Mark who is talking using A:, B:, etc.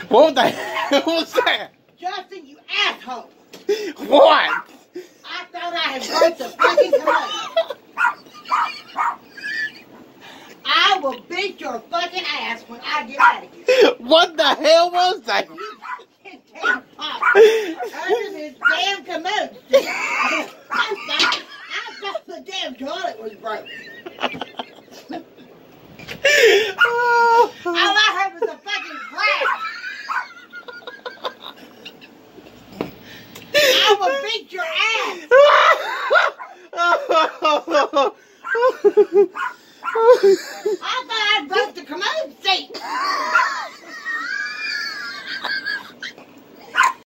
A: What the hell was that?
B: Justin, you asshole!
A: What?
B: I thought I had broke the fucking commode. I will beat your fucking ass when I get out of here.
A: What the hell was that?
B: You fucking damn pop under this damn commode. I thought the damn toilet was broken. All I heard was a fucking crack. I will beat your ass. I